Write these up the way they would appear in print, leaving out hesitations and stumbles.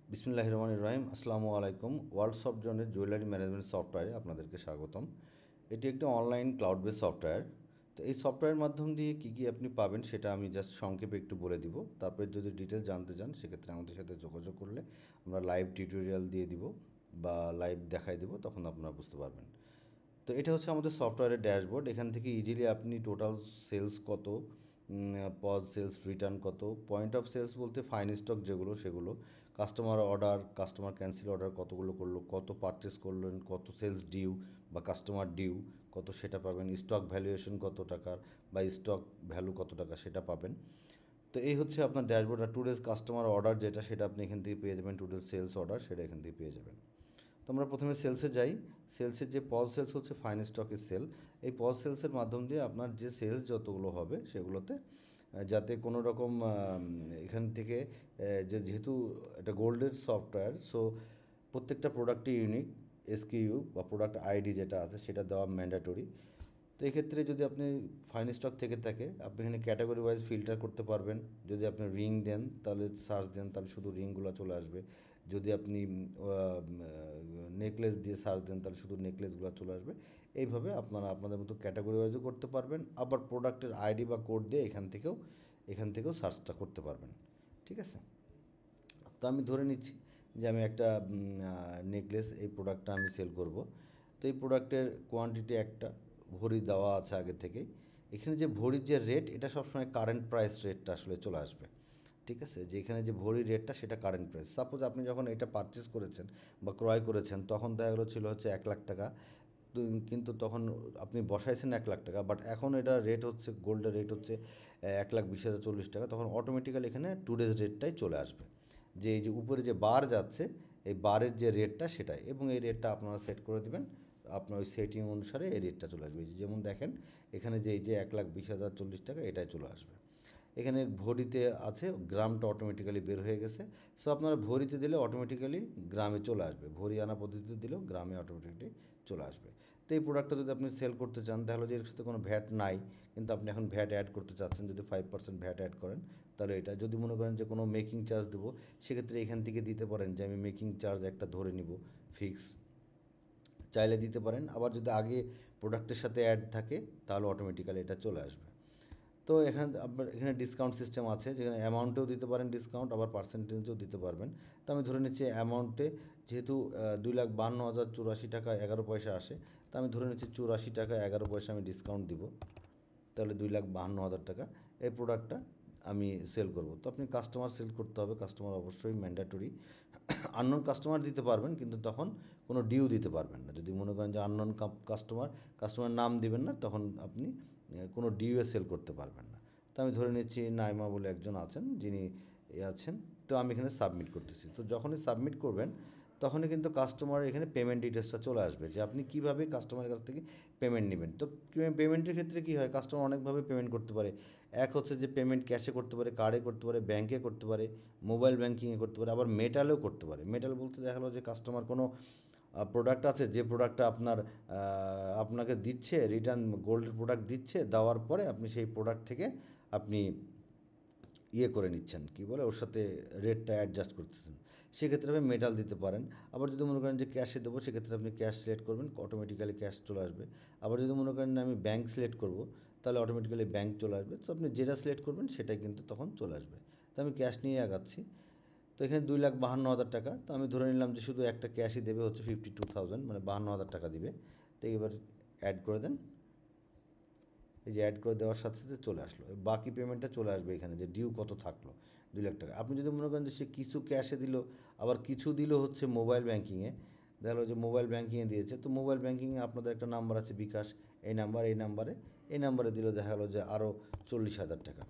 বিসমিল্লাহির রহমানির রহিম। আসসালামু আলাইকুম। ওয়ার্ল্ড সফট জোনের জুয়েলারি ম্যানেজমেন্ট সফটওয়্যারে আপনাদেরকে স্বাগতম। এটি একটি অনলাইন ক্লাউড বেস সফটওয়্যার। তো এই সফটওয়্যারের মাধ্যম দিয়ে কী কী আপনি পাবেন সেটা আমি জাস্ট সংক্ষেপে একটু বলে দিব। তারপরে যদি ডিটেলস জানতে চান সেক্ষেত্রে আমাদের সাথে যোগাযোগ করলে আমরা লাইভ টিউটোরিয়াল দিয়ে দিব বা লাইভ দেখাই দিব, তখন আপনারা বুঝতে পারবেন। তো এটা হচ্ছে আমাদের সফটওয়্যারের ড্যাশবোর্ড। এখান থেকে ইজিলি আপনি টোটাল সেলস কত, পজ সেলস, রিটার্ন কত, পয়েন্ট অফ সেলস বলতে ফাইন স্টক যেগুলো সেগুলো, customer order, customer cancel order কতগুলো করলো, কত পারচেস করলেন, কত সেলস ডিউ বা কাস্টমার ডিউ কত সেটা পাবেন, স্টক ভ্যালুয়েশন কত টাকার বা স্টক ভ্যালু কত টাকা সেটা পাবেন। তো এই হচ্ছে আপনার ড্যাশবোর্ড। আর টুডেজ কাস্টমার অর্ডার যেটা সেটা আপনি এখান থেকে পেয়ে যাবেন, টুডেজ সেলস অর্ডার সেটা এখান থেকে পেয়ে যাবেন। তো আমরা প্রথমে সেলসে যাই। সেলসের যে পজ সেলস হচ্ছে ফাইন স্টকের সেল। এই পজ সেলসের মাধ্যম দিয়ে আপনার যে সেলস যতগুলো হবে সেগুলোতে যাতে কোনো রকম এখান থেকে যেহেতু এটা গোল্ডের সফটওয়্যার, সো প্রত্যেকটা প্রোডাক্টই ইউনিক। এসকিইউ বা প্রোডাক্ট আইডি যেটা আছে সেটা দেওয়া ম্যান্ডেটরি। তো এক্ষেত্রে যদি আপনি ফাইন স্টক থেকে থাকে আপনি এখানে ক্যাটাগরি ওয়াইজ ফিল্টার করতে পারবেন। যদি আপনি রিং দেন তাহলে সার্চ দেন তাহলে শুধু রিংগুলো চলে আসবে। যদি আপনি নেকলেস দিয়ে সার্চ দেন তাহলে শুধু নেকলেসগুলো চলে আসবে। এইভাবে আপনারা আপনাদের মতো ক্যাটাগরি ওয়াইজও করতে পারবেন, আবার প্রোডাক্টের আইডি বা কোড দিয়ে এখান থেকেও সার্চটা করতে পারবেন। ঠিক আছে। তো আমি ধরে নিচ্ছি যে আমি একটা নেকলেস, এই প্রোডাক্টটা আমি সেল করব। তো এই প্রোডাক্টের কোয়ান্টিটি একটা ভরি দেওয়া আছে আগে থেকেই। এখানে যে ভরির যে রেট এটা সবসময় কারেন্ট প্রাইস রেটটা আসলে চলে আসবে। ঠিক আছে, যে এখানে যে ভরি রেটটা সেটা কারেন্ট প্রাইস। সাপোজ আপনি যখন এটা পারচেস করেছেন বা ক্রয় করেছেন তখন দেখা গেলো ছিল হচ্ছে 1,00,000 টাকা। কিন্তু তখন আপনি বসাইছেন 1,00,000 টাকা, বাট এখন এটা রেট হচ্ছে, গোল্ডের রেট হচ্ছে 1,20,40 টাকা। তখন অটোমেটিক্যালি এখানে টুডেজ রেটটাই চলে আসবে, যে এই যে উপরে যে বার যাচ্ছে এই বারের যে রেটটা সেটাই, এবং এই রেটটা আপনারা সেট করে দেবেন। আপনার ওই সেটিং অনুসারে এই রেটটা চলে আসবে। যেমন দেখেন এখানে যে এই যে 1,20,40 টাকা এটাই চলে আসবে। এখানে ভরিতে আছে, গ্রামটা অটোমেটিক্যালি বের হয়ে গেছে। সো আপনারা ভরিতে দিলে অটোমেটিক্যালি গ্রামে চলে আসবে, ভরি আনা পদ্ধতিতে দিলেও গ্রামে অটোমেটিক্যালি চলে আসবে। তো এই প্রোডাক্টটা যদি আপনি সেল করতে চান তাহলে যে এর সাথে কোনো ভ্যাট নাই, কিন্তু আপনি এখন ভ্যাট অ্যাড করতে চাচ্ছেন, যদি 5% ভ্যাট অ্যাড করেন তাহলে এটা, যদি মনে করেন যে কোনো মেকিং চার্জ দেবো সেক্ষেত্রে এখান থেকে দিতে পারেন যে আমি মেকিং চার্জ একটা ধরে নিব ফিক্স, চাইলে দিতে পারেন। আবার যদি আগে প্রোডাক্টের সাথে অ্যাড থাকে তাহলে অটোমেটিক্যালি এটা চলে আসবে। তো এখানে আপনার এখানে ডিসকাউন্ট সিস্টেম আছে, যেখানে অ্যামাউন্টেও দিতে পারেন ডিসকাউন্ট, আবার পার্সেন্টেজও দিতে পারবেন। তো আমি ধরে নিচ্ছি অ্যামাউন্টে যেহেতু 2,52,084 টাকা 11 পয়সা আসে, তো আমি ধরে নিচ্ছি 84 টাকা 11 পয়সা আমি ডিসকাউন্ট দিব। তাহলে 2,52,000 টাকা এই প্রোডাক্টটা আমি সেল করব। তো আপনি কাস্টমার সেল করতে হবে, কাস্টমার অবশ্যই ম্যান্ডেটরি। আননোন কাস্টমার দিতে পারবেন কিন্তু তখন কোনো ডিউ দিতে পারবেন না। যদি মনে করেন যে আননোন কাস্টমার নাম দিবেন না, তখন আপনি কোনো ডিউয়ে সেল করতে পারবেন না। তো আমি ধরে নিচ্ছি নাইমা বলে একজন আছেন যিনি আছেন। তো আমি এখানে সাবমিট করতেছি। তো যখনই সাবমিট করবেন তখনই কিন্তু কাস্টমার এখানে পেমেন্ট ডিটেলসটা চলে আসবে, যে আপনি কীভাবে কাস্টমারের কাছ থেকে পেমেন্ট নেবেন। তো পেমেন্টের ক্ষেত্রে কী হয়, কাস্টমার অনেকভাবে পেমেন্ট করতে পারে। এক হচ্ছে যে পেমেন্ট ক্যাশে করতে পারে, কার্ডে করতে পারে, ব্যাংকে করতে পারে, মোবাইল ব্যাংকিংয়ে করতে পারে, আবার মেটালেও করতে পারে। মেটাল বলতে দেখা গেলো যে কাস্টমার কোনো প্রোডাক্ট আছে, যে প্রোডাক্টটা আপনাকে দিচ্ছে, রিটার্ন গোল্ডের প্রোডাক্ট দিচ্ছে, দেওয়ার পরে আপনি সেই প্রোডাক্ট থেকে আপনি করে নিচ্ছেন, কী বলে, ওর সাথে রেটটা অ্যাডজাস্ট করতেছেন, সেক্ষেত্রে আপনি মেটাল দিতে পারেন। আবার যদি মনে করেন যে ক্যাশে দেবো সেক্ষেত্রে আপনি ক্যাশ সিলেক্ট করবেন, অটোমেটিক্যালি ক্যাশ চলে আসবে। আবার যদি মনে করেন আমি ব্যাংক সিলেক্ট করব তাহলে অটোমেটিক্যালি ব্যাংক চলে আসবে। তো আপনি যেটা সিলেক্ট করবেন সেটাই কিন্তু তখন চলে আসবে। তো আমি ক্যাশ নিয়ে আগাচ্ছি। তো এখানে 2,52,000 টাকা। তো আমি ধরে নিলাম যে শুধু একটা ক্যাশই দেবে হচ্ছে 52,000, মানে 52,000 টাকা দিবে। তো এবার অ্যাড করে দেন। এই যে অ্যাড করে দেওয়ার সাথে সাথে চলে আসলো, বাকি পেমেন্টটা চলে আসবে এখানে, যে ডিউ কত থাকলো 2,00,000 টাকা। আপনি যদি মনে করেন যে সে কিছু ক্যাশে দিল, আবার কিছু দিল হচ্ছে মোবাইল ব্যাঙ্কিংয়ে, দেখা গেলো যে মোবাইল ব্যাঙ্কিংয়ে দিয়েছে, তো মোবাইল ব্যাঙ্কিংয়ে আপনাদের একটা নাম্বার আছে বিকাশ, এই নাম্বারে দিল দেখা গেলো যে আরও 40,000 টাকা,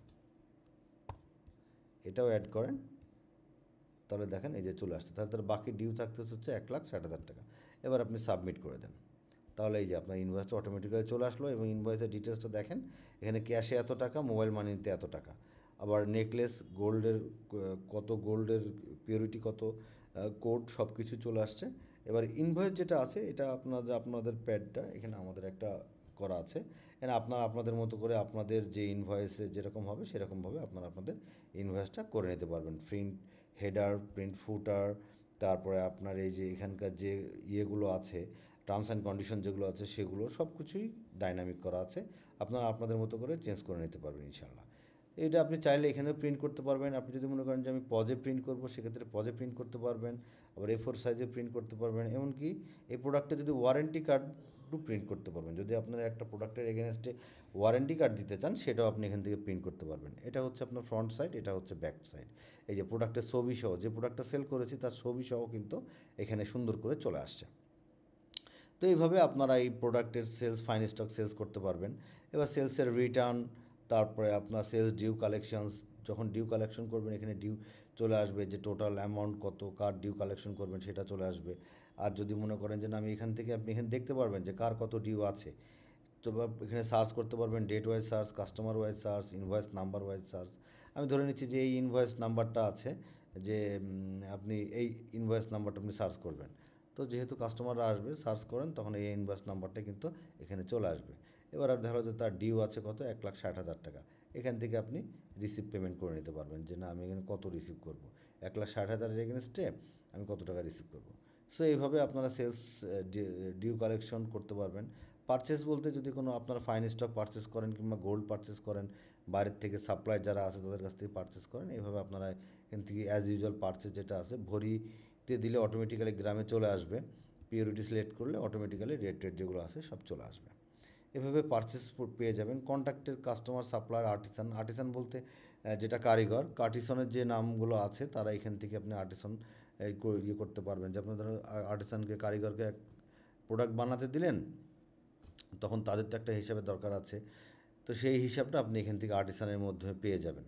এটাও অ্যাড করেন। তাহলে দেখেন এই যে চলে আসছে, তাহলে তার বাকি ডিউ থাকতে হচ্ছে 1,60,000 টাকা। এবার আপনি সাবমিট করে দেন। তাহলে এই যে আপনার ইনভয়েসটা অটোমেটিক্যালি চলে আসলো, এবং ইনভয়েসের ডিটেলসটা দেখেন, এখানে ক্যাশে এত টাকা, মোবাইল মানিতে এত টাকা, আবার নেকলেস গোল্ডের কত, গোল্ডের পিওরিটি কত, কোড সব কিছু চলে আসছে। এবার ইনভয়েস যেটা আছে এটা আপনাদের প্যাডটা এখানে আমাদের একটা করা আছে, এখানে আপনারা আপনাদের মতো করে আপনাদের যে ইনভয়েসে যেরকম হবে সেরকমভাবে আপনারা আপনাদের ইনভয়েসটা করে নিতে পারবেন। প্রিন্ট হেডার, প্রিন্ট ফুটার, তারপরে আপনার এই যে এখানকার যে ইয়েগুলো আছে, টার্মস অ্যান্ড কন্ডিশন যেগুলো আছে সেগুলো সব কিছুই ডাইনামিক করা আছে। আপনারা আপনাদের মতো করে চেঞ্জ করে নিতে পারবেন ইনশাল্লাহ। এটা আপনি চাইলে এখানেও প্রিন্ট করতে পারবেন। আপনি যদি মনে করেন যে আমি পজে প্রিন্ট করবো, সেক্ষেত্রে পজে প্রিন্ট করতে পারবেন। আবার A4 সাইজে প্রিন্ট করতে পারবেন। এমনকি এই প্রোডাক্টে যদি ওয়ারেন্টি কার্ডও প্রিন্ট করতে পারবেন। যদি আপনারা একটা প্রোডাক্টের এগেনস্টে ওয়ারেন্টি কার্ড দিতে চান, সেটাও আপনি এখান থেকে প্রিন্ট করতে পারবেন। এটা হচ্ছে আপনার ফ্রন্ট সাইড, এটা হচ্ছে ব্যাক সাইড। এই যে প্রোডাক্টের ছবি সহ, যে প্রোডাক্টটা সেল করেছি তার ছবি সহ কিন্তু এখানে সুন্দর করে চলে আসছে। তো এইভাবে আপনারা এই প্রোডাক্টের সেলস, ফাইন স্টক সেলস করতে পারবেন। এবার সেলসের রিটার্ন, তারপরে আপনার সেলস ডিউ কালেকশনস, যখন ডিউ কালেকশন করবেন এখানে ডিউ চলে আসবে, যে টোটাল অ্যামাউন্ট কত, কার ডিউ কালেকশন করবেন সেটা চলে আসবে। আর যদি মনে করেন যে না আমি এখান থেকে, আপনি এখানে দেখতে পারবেন যে কার কত ডিউ আছে। তো এখানে সার্চ করতে পারবেন, date wise search, customer wise search, invoice number wise search. আমি ধরে নিচ্ছি যে এই ইনভয়েস নাম্বারটা আছে, যে আপনি এই ইনভয়েস নাম্বারটা আপনি সার্চ করবেন। তো যেহেতু কাস্টমাররা আসবে, সার্চ করেন, তখন এই ইনভয়েস নাম্বারটা কিন্তু এখানে চলে আসবে। এবার আর দেখা যে তার ডিউ আছে কত, 1,60,000 টাকা। এখান থেকে আপনি রিসিভ পেমেন্ট করে নিতে পারবেন, যে না আমি এখানে কত রিসিভ করবো, 1,60,000 এগেনস্টে আমি কত টাকা রিসিভ করবো। সো এইভাবে আপনারা সেলস ডিউ কালেকশন করতে পারবেন। পারচেস বলতে, যদি কোনো আপনারা ফাইন স্টক পারচেস করেন কিংবা গোল্ড পারচেস করেন, বাইরের থেকে সাপ্লাই যারা আছে তাদের কাছ থেকে পারচেস করেন, এইভাবে আপনারা এখান থেকে অ্যাজ ইউজুয়াল পারচেস যেটা আছে ভরিতে দিলে অটোমেটিক্যালি গ্রামে চলে আসবে। পিওরিটি সিলেক্ট করলে অটোমেটিক্যালি রেট যেগুলো আছে সব চলে আসবে। এভাবে পারচেস পেয়ে যাবেন। কন্ট্যাক্টের কাস্টমার, সাপ্লায়ার, আর্টিসান। আর্টিসান বলতে যেটা কারিগর, আর্টিসানের যে নামগুলো আছে তারা এখান থেকে আপনি আর্টিসান ইয়ে করতে পারবেন। যে আপনার ধরো আর্টিসানকে, কারিগরকে এক প্রোডাক্ট বানাতে দিলেন, তখন তাদের তো একটা হিসাবের দরকার আছে। তো সেই হিসাবটা আপনি এখান থেকে আর্টিসানের মাধ্যমে পেয়ে যাবেন।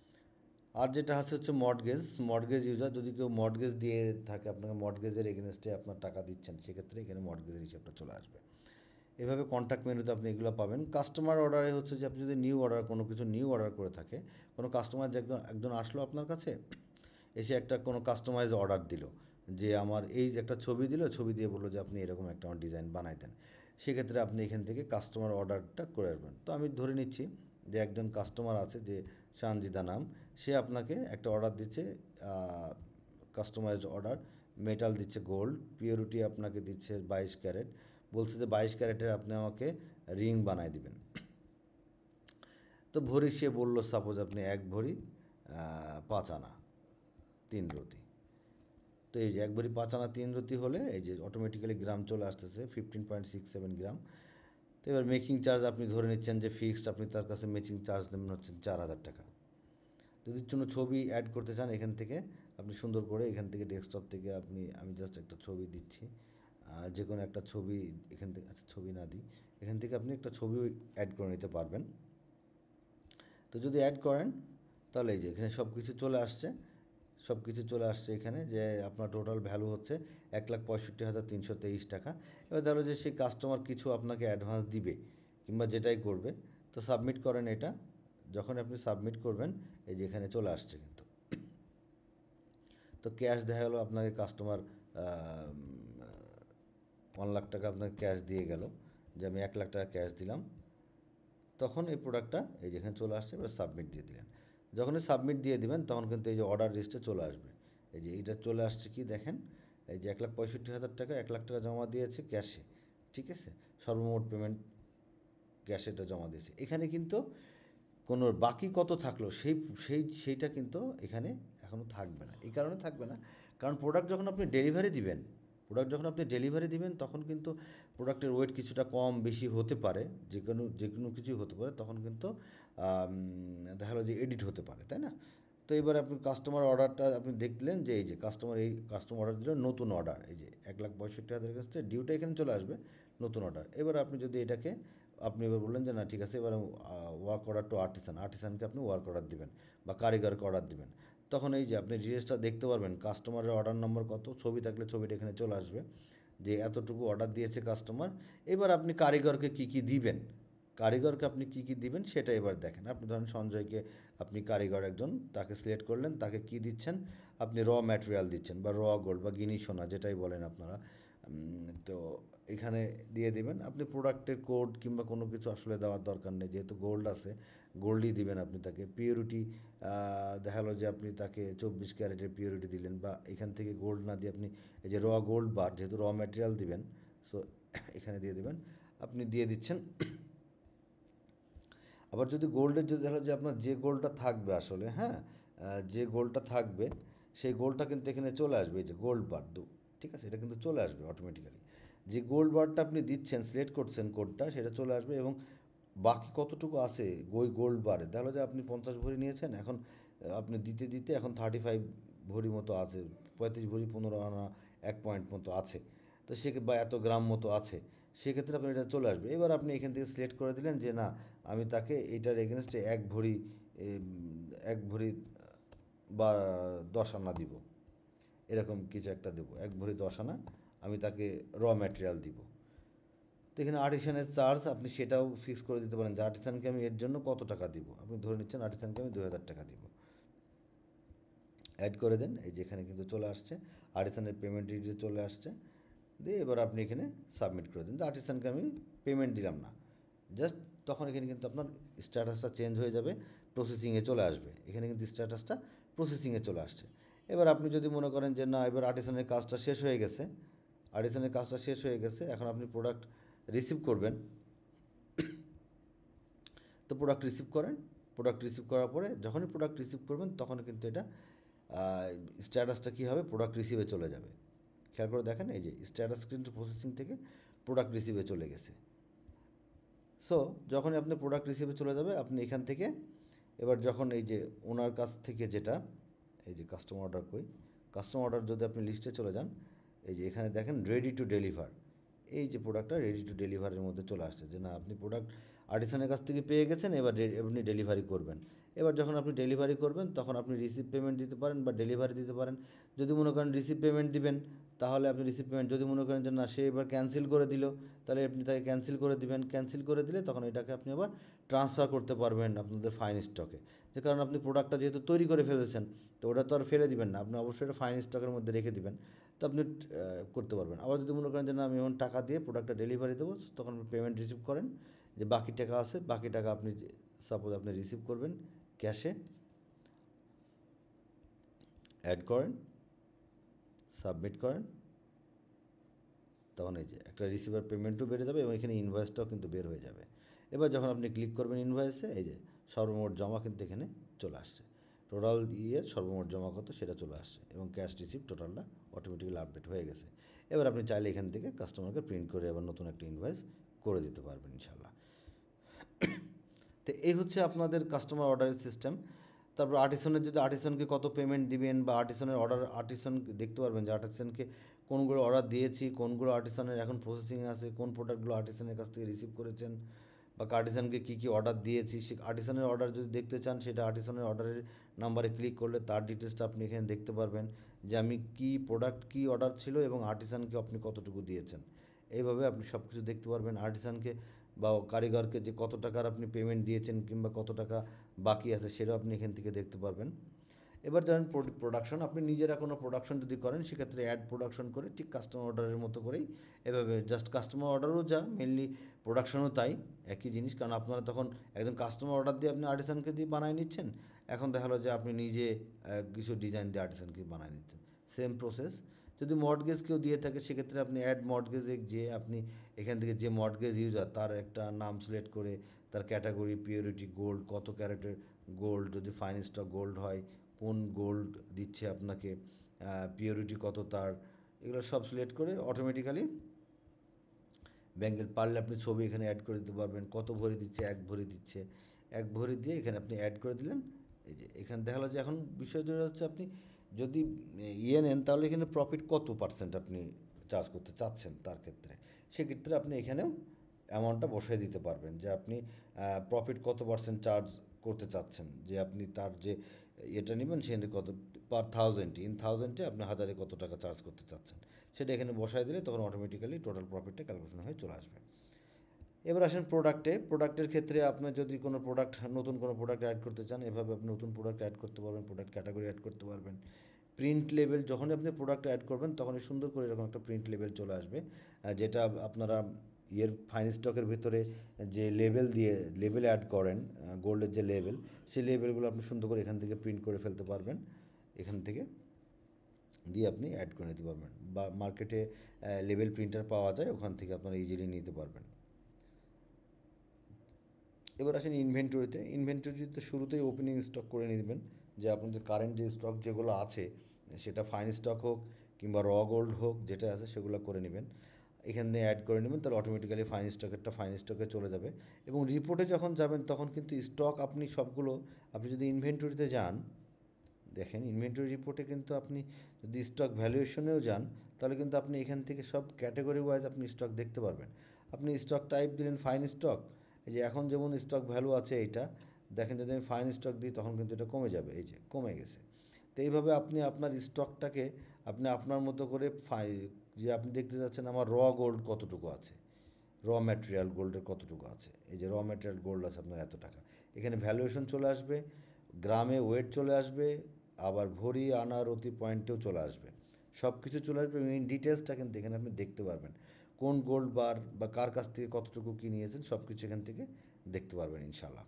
আর যেটা হচ্ছে মর্টগেজ ইউজার, যদি কেউ মর্টগেজ দিয়ে থাকে, আপনাকে মর্টগেজের এগেনস্টে আপনার টাকা দিচ্ছেন, সেক্ষেত্রে এখানে মর্টগেজের হিসাবটা চলে আসবে। এভাবে কন্ট্যাক্ট মেনুতে আপনি এগুলো পাবেন। কাস্টমার অর্ডারে হচ্ছে যে আপনি যদি নিউ অর্ডার, কোনো কিছু নিউ অর্ডার করে থাকে, কোনো কাস্টমার যে একজন আসলো আপনার কাছে, এসে একটা কোনো কাস্টমাইজ অর্ডার দিল, যে আমার এই যে একটা ছবি দিল, ছবি দিয়ে বললো যে আপনি এরকম একটা আমার ডিজাইন বানাই দেন। সেক্ষেত্রে আপনি এখান থেকে কাস্টমার অর্ডারটা করে আসবেন। তো আমি ধরে নিচ্ছি যে একজন কাস্টমার আছে, যে সানজিদা নাম, সে আপনাকে একটা অর্ডার দিচ্ছে, কাস্টমাইজড অর্ডার। মেটাল দিচ্ছে গোল্ড, পিওরিটি আপনাকে দিচ্ছে 22 ক্যারেট, বলছে যে 22 ক্যারেটের আপনি আমাকে রিং বানায় দিবেন। তো ভরি সে বললো, সাপোজ আপনি 1 ভরি 5 আনা 3 রতি। তো এই যে 1 ভরি 5 আনা 3 রতি হলে এই যে অটোমেটিক্যালি গ্রাম চলে আসতেছে 15.67 গ্রাম। তো এবার মেকিং চার্জ আপনি ধরে নিচ্ছেন যে ফিক্সড, আপনি তার কাছে মেকিং চার্জ নেবেন হচ্ছে 4,000 টাকা। যদি কোনো ছবি অ্যাড করতে চান, এখান থেকে আপনি সুন্দর করে এখান থেকে ডেস্কটপ থেকে আমি জাস্ট একটা ছবি দিচ্ছি, যে কোনো একটা ছবি এখান থেকে, আচ্ছা ছবি না দিই, এখান থেকে আপনি একটা ছবি অ্যাড করে নিতে পারবেন। তো যদি অ্যাড করেন, তাহলে এই যে এখানে সব কিছু চলে আসছে, এখানে যে আপনার টোটাল ভ্যালু হচ্ছে 1,65,323 টাকা। এবার ধরো যে সেই কাস্টমার কিছু আপনাকে অ্যাডভান্স দিবে কিংবা যেটাই করবে, তো সাবমিট করেন এটা। যখন আপনি সাবমিট করবেন, এই যে এখানে চলে আসছে কিন্তু। তো ক্যাশ দেখা গেলো আপনাকে কাস্টমার 1,00,000 টাকা আপনাকে ক্যাশ দিয়ে গেল, যে আমি 1,00,000 টাকা ক্যাশ দিলাম। তখন এই প্রোডাক্টটা এই যেখানে চলে আসছে, এবার সাবমিট দিয়ে দিলেন। যখনই সাবমিট দিয়ে দিবেন, তখন কিন্তু এই যে অর্ডার লিস্টে চলে আসবে। এই যে এইটা চলে আসছে, কি দেখেন, এই যে 1,65,000 টাকা, 1,00,000 টাকা জমা দিয়েছে ক্যাশে, ঠিক আছে, সর্বমোট পেমেন্ট ক্যাশে এটা জমা দিয়েছে। এখানে কিন্তু কোনো বাকি কত থাকলো সেইটা কিন্তু এখানে এখনও থাকবে না। এই কারণে থাকবে না, কারণ প্রোডাক্ট যখন আপনি ডেলিভারি দিবেন, তখন কিন্তু প্রোডাক্টের ওয়েট কিছুটা কম বেশি হতে পারে, যে কোনো কিছুই হতে পারে, তখন কিন্তু দেখা গেলো যে এডিট হতে পারে, তাই না? তো এবার আপনি কাস্টমার অর্ডারটা আপনি দেখলেন, যে এই যে কাস্টমার অর্ডার দিল, নতুন অর্ডার, এই যে 1,65,000 কাছে ডিউটা এখানে চলে আসবে, নতুন অর্ডার। এবার আপনি যদি এটাকে, আপনি এবার বললেন যে না ঠিক আছে, এবার ওয়ার্ক অর্ডার টু আর্টিসানকে আপনি ওয়ার্ক অর্ডার দিবেন বা কারিগরকে অর্ডার দিবেন। তখন এই যে আপনি ডিটেলসটা দেখতে পারবেন, কাস্টমারের অর্ডার নম্বর কত, ছবি থাকলে ছবিটা এখানে চলে আসবে, যে এতটুকু অর্ডার দিয়েছে কাস্টমার। এবার আপনি কারিগরকে কী কী দিবেন, সেটা এবার দেখেন। আপনি ধরেন সঞ্জয়কে, আপনি কারিগর একজন, তাকে সিলেক্ট করলেন, তাকে কী দিচ্ছেন, আপনি র ম্যাটেরিয়াল দিচ্ছেন, বা র গোল্ড বা গিনি সোনা যেটাই বলেন আপনারা, তো এখানে দিয়ে দিবেন। আপনি প্রোডাক্টের কোড কিংবা কোনো কিছু আসলে দেওয়ার দরকার নেই, যেহেতু গোল্ড আছে গোল্ডই দিবেন আপনি তাকে। পিওরিটি দেখা গেলো যে আপনি তাকে 24 ক্যারেটের পিওরিটি দিলেন, বা এখান থেকে গোল্ড না দিয়ে আপনি এই যে গোল্ড বার, যেহেতু ম্যাটেরিয়াল দিবেন, সো এখানে দিয়ে দিবেন, আপনি দিয়ে দিচ্ছেন। আবার যদি গোল্ডের যদি দেখা যে আপনার যে গোল্ডটা থাকবে আসলে, হ্যাঁ, যে গোল্ডটা থাকবে সেই গোল্ডটা কিন্তু এখানে চলে আসবে, এই যে গোল্ড বার ঠিক আছে, এটা কিন্তু চলে আসবে অটোমেটিক্যালি। যে গোল্ড বারটা আপনি দিচ্ছেন, সিলেক্ট করছেন কোডটা, সেটা চলে আসবে। এবং বাকি কতটুকু আছে ওই গোল্ড বারে, দেখা যে আপনি 50 ভরি নিয়েছেন, এখন আপনি দিতে দিতে এখন 35 ভরি মতো আছে, 35 ভরি 15 আনা 1 পয়েন্ট মতো আছে, তো সে বা এত গ্রাম মতো আছে, সেক্ষেত্রে আপনি এটা চলে আসবে। এবার আপনি এখান থেকে সিলেক্ট করে দিলেন যে না, আমি তাকে এটার এগেনস্টে 1 ভরি 1 ভরি বা 10 আনা দিব, এরকম কিছু একটা দেবো, 1 ভরি 10 আনা আমি তাকে ম্যাটেরিয়াল দিব। তো এখানে আর্টিসানের চার্জ আপনি সেটাও ফিক্স করে দিতে পারেন যে আর্টিসানকে আমি এর জন্য কত টাকা দিব। আপনি ধরে নিচ্ছেন আর্টিসানকে আমি 2000 টাকা দিব, অ্যাড করে দেন। এই যে এখানে কিন্তু চলে আসছে, আর্টিসানের পেমেন্ট ডিটেইলস চলে আসছে। দিয়ে এবার আপনি এখানে সাবমিট করে দিন। তো আর্টিসানকে আমি পেমেন্ট দিলাম না, জাস্ট তখন এখানে কিন্তু আপনার স্ট্যাটাসটা চেঞ্জ হয়ে যাবে, প্রসেসিংয়ে চলে আসবে। এখানে কিন্তু স্ট্যাটাসটা প্রসেসিংয়ে চলে আসছে। এবার আপনি যদি মনে করেন যে না, এবার আর্টিসানের কাজটা শেষ হয়ে গেছে, আর্টিসানের কাজটা শেষ হয়ে গেছে, এখন আপনি প্রোডাক্ট রিসিভ করবেন, তো প্রোডাক্ট রিসিভ করেন। প্রোডাক্ট রিসিভ করার পরে যখনই প্রোডাক্ট রিসিভ করবেন তখন কিন্তু এটা স্ট্যাটাসটা কী হবে, প্রোডাক্ট রিসিভে চলে যাবে। খেয়াল করে দেখেন, এই যে স্ট্যাটাস কিন্তু প্রসেসিং থেকে প্রোডাক্ট রিসিভে চলে গেছে। সো যখনই আপনি প্রোডাক্ট রিসিভে চলে যাবে, আপনি এখান থেকে এবার যখন এই যে ওনার কাছ থেকে যেটা, এই যে কাস্টমার অর্ডার কই, কাস্টমার অর্ডার যদি আপনি লিস্টে চলে যান, এই যে এখানে দেখেন রেডি টু ডেলিভার, এই যে প্রোডাক্টটা রেডি টু ডেলিভারের মধ্যে চলে আসছে, যে না আপনি প্রোডাক্ট আর্টিসানের কাছ থেকে পেয়ে গেছেন, এবার আপনি ডেলিভারি করবেন। এবার যখন আপনি ডেলিভারি করবেন তখন আপনি রিসিভ পেমেন্ট দিতে পারেন বা ডেলিভারি দিতে পারেন। যদি মনে করেন রিসিভ পেমেন্ট দিবেন, তাহলে আপনি রিসিভ পেমেন্ট, যদি মনে করেন যে না সে এবার ক্যান্সেল করে দিল, তাহলে আপনি তাকে ক্যান্সেল করে দিবেন। ক্যান্সেল করে দিলে তখন এটাকে আপনি আবার ট্রান্সফার করতে পারবেন আপনাদের ফাইন স্টকে, যে কারণ আপনি প্রোডাক্টটা যেহেতু তৈরি করে ফেলেছেন, তো ওটা তো আর ফেলে দিবেন না, আপনি অবশ্যই এটা ফাইন স্টকের মধ্যে রেখে দিবেন, তো আপনি করতে পারবেন। আবার যদি মনে করেন যে না আমি এমন টাকা দিয়ে প্রোডাক্টটা ডেলিভারি দেবো, তখন আপনি পেমেন্ট রিসিভ করেন, যে বাকি টাকা আছে, বাকি টাকা আপনি সাপোজ আপনি রিসিভ করবেন ক্যাশে, অ্যাড করেন, সাবমিট করেন, তখন এই যে একটা রিসিভার পেমেন্টও বেড়ে যাবে এবং এখানে ইনভয়েসটাও কিন্তু বের হয়ে যাবে। এবার যখন আপনি ক্লিক করবেন ইনভয়েসে, এই যে সর্বমোট জমা কিন্তু এখানে চলে আসছে, টোটাল সর্বমোট জমা কত সেটা চলে আসছে, এবং ক্যাশ রিসিভ টোটালটা অটোমেটিক্যালি আপডেট হয়ে গেছে। এবার আপনি চাইলে এখান থেকে কাস্টমারকে প্রিন্ট করে আবার নতুন একটা ইনভয়েস করে দিতে পারবেন ইনশাল্লাহ। তো এই হচ্ছে আপনাদের কাস্টমার অর্ডারের সিস্টেম। তারপর আর্টিসনের, যদি আর্টিসনকে কত পেমেন্ট দিবেন বা আর্টিসনের অর্ডার, আর্টিসন দেখতে পারবেন যে আর্টিসনকে কোনগুলো অর্ডার দিয়েছি, কোনগুলো আর্টিসনের এখন প্রসেসিংয়ে আছে, কোন প্রোডাক্টগুলো আর্টিসনের কাছ থেকে রিসিভ করেছেন, বা আর্টিসনকে কী কী অর্ডার দিয়েছি। সে আর্টিসনের অর্ডার যদি দেখতে চান, সেটা আর্টিসনের অর্ডারের নাম্বারে ক্লিক করলে তার ডিটেলসটা আপনি এখানে দেখতে পারবেন, যে আমি কী প্রোডাক্ট কী অর্ডার ছিল এবং আর্টিসানকে আপনি কতটুকু দিয়েছেন। এইভাবে আপনি সব কিছু দেখতে পারবেন। আর্টিসানকে বা কারিগরকে যে কত টাকার আপনি পেমেন্ট দিয়েছেন কিংবা কত টাকা বাকি আছে, সেটাও আপনি এখান থেকে দেখতে পারবেন। এবার ধরেন প্রোডাকশন, আপনি নিজেরা কোনো প্রোডাকশন যদি করেন, সেক্ষেত্রে অ্যাড প্রোডাকশন করে ঠিক কাস্টমার অর্ডারের মতো করেই এভাবে জাস্ট কাস্টমার অর্ডারও যা মেনলি প্রোডাকশনও তাই, একই জিনিস। কারণ আপনারা তখন একদম কাস্টমার অর্ডার দিয়ে আপনি আর্টিসানকে দিয়ে বানিয়ে নিচ্ছেন, এখন দেখা হলো যে আপনি নিজে কিছু ডিজাইন দিয়ে আর্টিসানকে বানিয়ে নিচ্ছেন, সেম প্রসেস। যদি মর্টগেজ কেউ দিয়ে থাকে, সেক্ষেত্রে আপনি অ্যাড মর্টগেজে যে আপনি এখান থেকে যে মর্টগেজ ইউজার তার একটা নাম সিলেক্ট করে, তার ক্যাটাগরি, পিওরিটি, গোল্ড, কত ক্যারেটের গোল্ড, যদি ফাইন স্টক গোল্ড হয় কোন গোল্ড দিচ্ছে আপনাকে, পিওরিটি কত তার, এগুলো সব সিলেক্ট করে অটোমেটিক্যালি ব্যাঙ্গেল পারলে আপনি ছবি এখানে অ্যাড করে দিতে পারবেন, কত ভরি দিচ্ছে, 1 ভরি দিচ্ছে, 1 ভরি দিয়ে এখানে আপনি অ্যাড করে দিলেন। এই যে এখানে দেখালো যে এখন বিষয় যেটা হচ্ছে, আপনি যদি নেন, তাহলে এখানে প্রফিট কত পার্সেন্ট আপনি চার্জ করতে চাচ্ছেন, তার ক্ষেত্রে সেক্ষেত্রে আপনি এখানেও অ্যামাউন্টটা বসাই দিতে পারবেন, যে আপনি প্রফিট কত পার্সেন্ট চার্জ করতে চাচ্ছেন, যে আপনি তার যে এটা নেবেন সেখানে কত পার থাউজেন্ড, ইন থাউজেন্ডে আপনি হাজারে কত টাকা চার্জ করতে চাচ্ছেন, সেটা এখানে বসায় দিলে তখন অটোমেটিক্যালি টোটাল প্রফিটটা ক্যালকুলেশন হয়ে চলে আসবে। এবার আসেন প্রোডাক্টের ক্ষেত্রে আপনার যদি কোনো প্রোডাক্ট, নতুন কোনো প্রোডাক্ট অ্যাড করতে চান, এভাবে আপনি নতুন প্রোডাক্ট অ্যাড করতে পারবেন, প্রোডাক্ট ক্যাটাগরি অ্যাড করতে পারবেন, প্রিন্ট লেবেল যখনই আপনি প্রোডাক্ট অ্যাড করবেন তখনই সুন্দর করে এরকম একটা প্রিন্ট লেবেল চলে আসবে, যেটা আপনারা ফাইন স্টকের ভিতরে যে লেবেল অ্যাড করেন, গোল্ডের যে লেবেল, সেই লেবেলগুলো আপনি সুন্দর করে এখান থেকে প্রিন্ট করে ফেলতে পারবেন, এখান থেকে দিয়ে আপনি অ্যাড করে নিতে পারবেন, বা মার্কেটে লেবেল প্রিন্টার পাওয়া যায়, ওখান থেকে আপনারা ইজিলি নিতে পারবেন। এবার আসেন ইনভেন্টরিতে শুরুতেই ওপেনিং স্টক করে নেবেন, যে আপনাদের কারেন্ট যে স্টক যেগুলো আছে, সেটা ফাইন স্টক হোক কিংবা গোল্ড হোক, যেটা আছে সেগুলো করে নেবেন, এখানে অ্যাড করে নেবেন, তাহলে অটোমেটিক্যালি ফাইন স্টকে চলে যাবে। এবং রিপোর্টে যখন যাবেন তখন কিন্তু স্টক আপনি সবগুলো, আপনি যদি ইনভেন্টরিতে যান, দেখেন ইনভেন্টরি রিপোর্টে কিন্তু আপনি যদি স্টক ভ্যালুয়েশনেও যান, তাহলে কিন্তু আপনি এখান থেকে সব ক্যাটাগরি ওয়াইজ আপনি স্টক দেখতে পারবেন। আপনি স্টক টাইপ দিলেন ফাইন স্টক, এই যে এখন যেমন স্টক ভ্যালু আছে এইটা, দেখেন যদি আমি ফাইন স্টক দিই তখন কিন্তু এটা কমে যাবে, এই যে কমে গেছে। তো এইভাবে আপনি আপনার স্টকটাকে আপনি আপনার মতো করে যে আপনি দেখতে যাচ্ছেন আমার গোল্ড কতটুকু আছে, ম্যাটেরিয়াল গোল্ডের কতটুকু আছে, এই যে ম্যাটেরিয়াল গোল্ড আছে আপনার এত টাকা, এখানে ভ্যালুয়েশন চলে আসবে, গ্রামে ওয়েট চলে আসবে, আবার ভরি আনা রতি পয়েন্টেও চলে আসবে, সব কিছু চলে আসবে। মেইন ডিটেলসটা কিন্তু এখানে আপনি দেখতে পারবেন, কোন গোল্ড বার বা কার কাছ থেকে কতটুকু কী নিয়েছেন সব কিছু এখান থেকে দেখতে পারবেন ইনশাল্লাহ।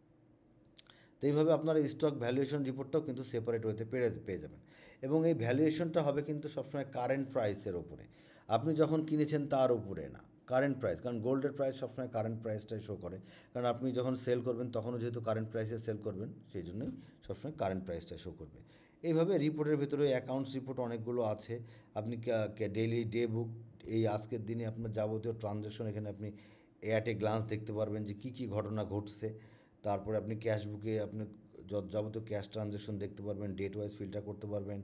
তো এইভাবে আপনার স্টক ভ্যালুয়েশন রিপোর্টটাও কিন্তু সেপারেট ওয়েতে পেয়ে যাবেন। এবং এই ভ্যালুয়েশনটা হবে কিন্তু সবসময় কারেন্ট প্রাইসের ওপরে, আপনি যখন কিনেছেন তার উপরে না, কারেন্ট প্রাইস, কারণ গোল্ডের প্রাইস সবসময় কারেন্ট প্রাইসটাই শো করে, কারণ আপনি যখন সেল করবেন তখনও যেহেতু কারেন্ট প্রাইসে সেল করবেন, সেই জন্যই সবসময় কারেন্ট প্রাইসটা শো করবে। এইভাবে রিপোর্টের ভিতরে অ্যাকাউন্টস রিপোর্ট অনেকগুলো আছে, আপনি ডেইলি ডে বুক, এই আজকের দিনে আপনার যাবতীয় ট্রানজ্যাকশন এখানে আপনি অ্যাট এ গ্লান্স দেখতে পারবেন যে কী কী ঘটনা ঘটছে। তারপরে আপনি ক্যাশ বুকে আপনি যাবতীয় ক্যাশ ট্রানজ্যাকশন দেখতে পারবেন, ডেট ওয়াইজ ফিল্টার করতে পারবেন,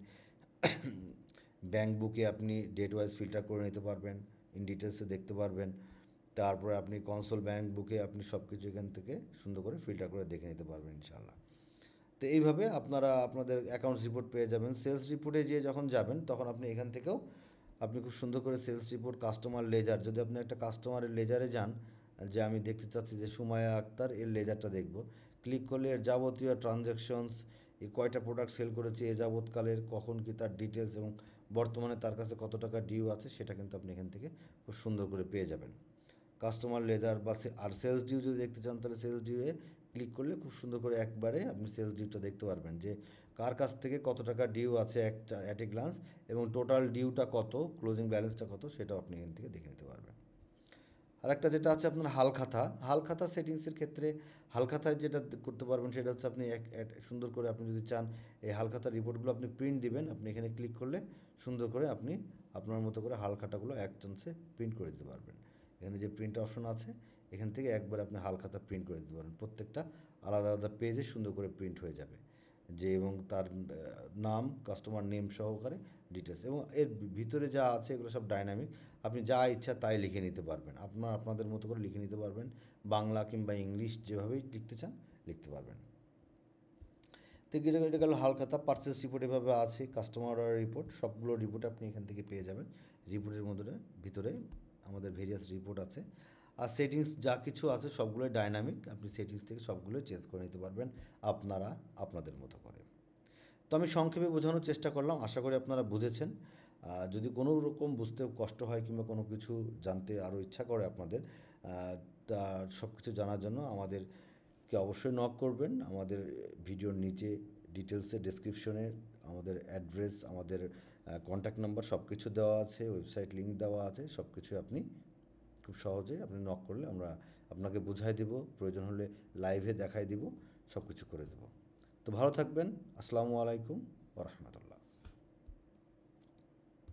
ব্যাঙ্ক বুকে আপনি ডেট ওয়াইজ ফিল্টার করে নিতে পারবেন, ইন ডিটেলসে দেখতে পারবেন। তারপরে আপনি কনসোল ব্যাঙ্ক বুকে আপনি সব কিছু এখান থেকে সুন্দর করে ফিল্টার করে দেখে নিতে পারবেন ইনশাআল্লাহ। তো এইভাবে আপনারা আপনাদের অ্যাকাউন্টস রিপোর্ট পেয়ে যাবেন। সেলস রিপোর্টে যেয়ে যখন যাবেন তখন আপনি এখান থেকেও আপনি খুব সুন্দর করে সেলস রিপোর্ট, কাস্টমার লেজার, যদি আপনি একটা কাস্টমারের লেজারে যান, যে আমি দেখতে চাচ্ছি যে সুমায়া আক্তার এর লেজারটা দেখব, ক্লিক করলে এর যাবতীয় ট্রানজ্যাকশনস, এই কয়টা প্রোডাক্ট সেল করেছে এ যাবৎকালের, কখন কি তার ডিটেলস, এবং বর্তমানে তার কাছে কত টাকা ডিউ আছে সেটা কিন্তু আপনি এখান থেকে খুব সুন্দর করে পেয়ে যাবেন। কাস্টমার লেজার বা আর সেলস ডিউ যদি দেখতে চান, তাহলে সেলস ডিউয়ে ক্লিক করলে খুব সুন্দর করে একবারে আপনি সেলস ডিউটা দেখতে পারবেন, যে কার কাছ থেকে কত টাকা ডিউ আছে একটা অ্যাট এ গ্লান্স, এবং টোটাল ডিউটা কত, ক্লোজিং ব্যালেন্সটা কত, সেটাও আপনি এখান থেকে দেখে নিতে পারবেন। আর একটা যেটা আছে আপনার হালখাতা সেটিংসের ক্ষেত্রে, হালখাতায় যেটা করতে পারবেন সেটা হচ্ছে আপনি সুন্দর করে আপনি যদি চান এই হালখাতার রিপোর্টগুলো আপনি প্রিন্ট দিবেন, আপনি এখানে ক্লিক করলে সুন্দর করে আপনি আপনার মতো করে হালখাতাগুলো এক চান্সে প্রিন্ট করে দিতে পারবেন। এখানে যে প্রিন্ট অপশন আছে, এখান থেকে একবার আপনি হালখাতা প্রিন্ট করে দিতে পারবেন, প্রত্যেকটা আলাদা আলাদা পেজে সুন্দর করে প্রিন্ট হয়ে যাবে, যে এবং তার নাম, কাস্টমার নেম সহকারে ডিটেলস, এবং এর ভিতরে যা আছে এগুলো সব ডাইনামিক, আপনি যা ইচ্ছা তাই লিখে নিতে পারবেন, আপনাদের মতো করে লিখে নিতে পারবেন, বাংলা কিংবা ইংলিশ যেভাবেই লিখতে চান লিখতে পারবেন। তো এটা গেল হালখাতা। পারচেস রিপোর্ট এভাবে আছে, কাস্টমার অর্ডার রিপোর্ট, সবগুলো রিপোর্ট আপনি এখান থেকে পেয়ে যাবেন। রিপোর্টের মধ্যে ভিতরে আমাদের ভেরিয়াস রিপোর্ট আছে, আর সেটিংস যা কিছু আছে সবগুলোই ডাইনামিক, আপনি সেটিংস থেকে সবগুলোই চেঞ্জ করে নিতে পারবেন আপনাদের মতো করে। তো আমি সংক্ষেপে বোঝানোর চেষ্টা করলাম, আশা করি আপনারা বুঝেছেন। যদি কোনো রকম বুঝতে কষ্ট হয় কিংবা কোনো কিছু জানতে আরও ইচ্ছা করে আপনাদের, তা সব কিছু জানার জন্য আমাদেরকে অবশ্যই নক করবেন। আমাদের ভিডিওর নিচে ডিটেলসে ডেসক্রিপশনে আমাদের অ্যাড্রেস, আমাদের কন্ট্যাক্ট নাম্বার সব কিছু দেওয়া আছে, ওয়েবসাইট লিঙ্ক দেওয়া আছে, সব কিছুই আপনি খুব সহজে আপনি নক করলে আমরা আপনাকে বুঝাই দেব, প্রয়োজন হলে লাইভে দেখাই দিব, সব কিছু করে দেব। তো ভালো থাকবেন। আসসালামু আলাইকুম ওয়া রাহমাতুল্লাহ।